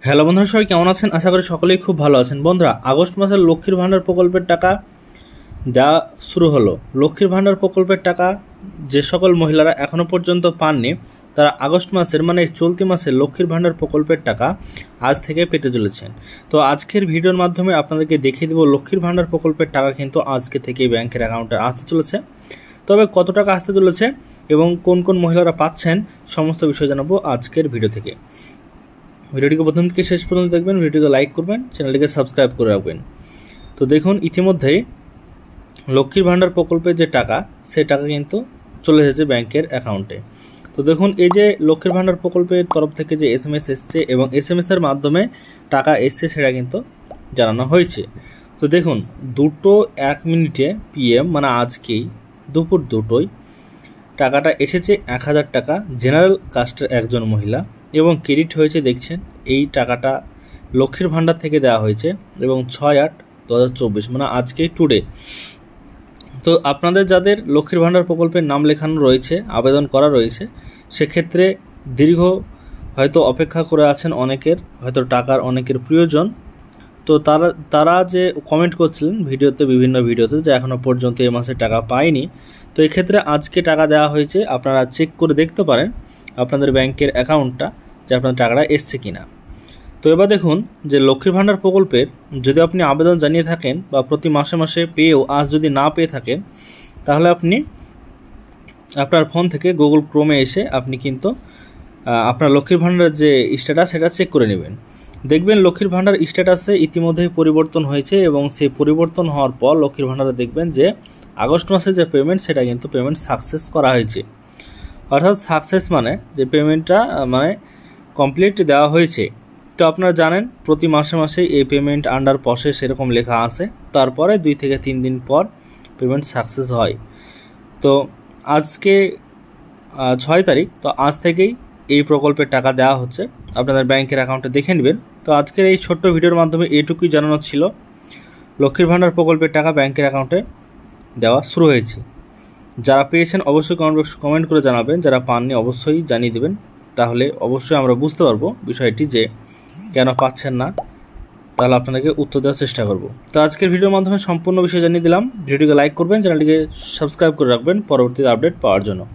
Hello বন্ধুরা, সবাই কেমন আছেন? আশা করি সকলেই খুব ভালো আছেন। বন্ধুরা, আগস্ট মাসের লক্ষ্মীর ভাণ্ডার প্রকল্পের টাকা দেওয়া শুরু হলো। লক্ষ্মীর ভাণ্ডার প্রকল্পের টাকা যে সকল মহিলারা এখনও পর্যন্ত পাননি, তারা আগস্ট মাসের মানে চলতি মাসে লক্ষ্মীর ভাণ্ডার প্রকল্পের টাকা আজ থেকে পেতে চলেছেন। তো আজকের ভিডিওর মাধ্যমে আপনাদেরকে দেখিয়ে দেবো লক্ষ্মীর ভাণ্ডার প্রকল্পের টাকা কিন্তু আজকে থেকেই ব্যাংকের অ্যাকাউন্টে আসতে চলেছে। তবে কত টাকা আসতে চলেছে এবং কোন কোন মহিলারা পাচ্ছেন সমস্ত বিষয় জানাবো আজকের ভিডিও থেকে। ভিডিওটিকে প্রথম থেকে শেষ পর্যন্ত দেখবেন, ভিডিওকে লাইক করবেন, চ্যানেলটিকে সাবস্ক্রাইব করে রাখবেন। তো দেখুন, ইতিমধ্যেই লক্ষ্মীর ভাণ্ডার প্রকল্পের যে টাকা, সেই টাকা কিন্তু চলে এসেছে ব্যাংকের অ্যাকাউন্টে। তো দেখুন, এই যে লক্ষ্মীর ভাণ্ডার প্রকল্পের তরফ থেকে যে SMS এসছে এবং SMS এর মাধ্যমে টাকা এসছে সেটা কিন্তু জানানো হয়েছে। তো দেখুন, 2:01 PM মানে আজকেই দুপুর 2টোয় টাকাটা এসেছে 1000 টাকা জেনারেল কাস্টের একজন মহিলা, এবং ক্রেডিট হয়েছে দেখছেন এই টাকাটা লক্ষ্মীর ভাণ্ডার থেকে দেওয়া হয়েছে এবং 6/8/2024 মানে আজকেই টুডে। তো আপনাদের যাদের লক্ষ্মীর ভাণ্ডার প্রকল্পের নাম লেখানো রয়েছে, আবেদন করা রয়েছে, সেক্ষেত্রে দীর্ঘ হয়তো অপেক্ষা করে আছেন, অনেকের হয়তো টাকার অনেকের প্রয়োজন। তো তারা যে কমেন্ট করছিলেন বিভিন্ন ভিডিওতে যে এখনও পর্যন্ত এই মাসে টাকা পায়নি, তো এক্ষেত্রে আজকে টাকা দেওয়া হয়েছে। আপনারা চেক করে দেখতে পারেন আপনাদের ব্যাংকের অ্যাকাউন্টটা যে আপনার টাকাটা এসছে কিনা। তো এবার দেখুন যে লক্ষ্মীর ভাণ্ডার প্রকল্পের যদি আপনি আবেদন জানিয়ে থাকেন বা প্রতি মাসে মাসে পেয়েও আজ যদি না পেয়ে থাকেন, তাহলে আপনি আপনার ফোন থেকে গুগল ক্রোমে এসে আপনি কিন্তু আপনার লক্ষ্মীর ভাণ্ডার যে স্ট্যাটাস সেটা চেক করে নেবেন। দেখবেন লক্ষ্মীর ভাণ্ডার স্ট্যাটাসে ইতিমধ্যেই পরিবর্তন হয়েছে এবং সেই পরিবর্তন হওয়ার পর লক্ষ্মীর ভাণ্ডারে দেখবেন যে আগস্ট মাসে যে পেমেন্ট সেটা কিন্তু পেমেন্ট সাকসেস করা হয়েছে। অর্থাৎ সাকসেস মানে যে পেমেন্টটা মানে কমপ্লিট দেওয়া হয়েছে। তো আপনারা জানেন প্রতি মাসে মাসে এই পেমেন্ট আন্ডার প্রসেস এরকম লেখা আছে, তারপরে 2 থেকে 3 দিন পর পেমেন্ট সাকসেস হয়। তো আজকে 6 তারিখ, তো আজ থেকেই এই প্রকল্পের টাকা দেওয়া হচ্ছে, আপনাদের ব্যাংকের অ্যাকাউন্টে দেখে নেবেন। তো আজকের এই ছোট্ট ভিডিওর মাধ্যমে এইটুকুই জানানো ছিল, লক্ষ্মীর ভাণ্ডার প্রকল্পের টাকা ব্যাংকের অ্যাকাউন্টে দেওয়া শুরু হয়েছে। যারা পেয়েছেন অবশ্যই কমেন্ট করে জানাবেন, যারা পাননি অবশ্যই জানিয়ে দেবেন, তাহলে অবশ্যই আমরা বুঝতে পারবো বিষয়টি যে কেন পাচ্ছেন না, তাহলে আপনাদেরকে উত্তর দেওয়ার চেষ্টা করব। তো আজকের ভিডিওর মাধ্যমে সম্পূর্ণ বিষয় জানিয়ে দিলাম। ভিডিওটিকে লাইক করবেন, চ্যানেলটিকে সাবস্ক্রাইব করে রাখবেন পরবর্তী আপডেট পাওয়ার জন্য।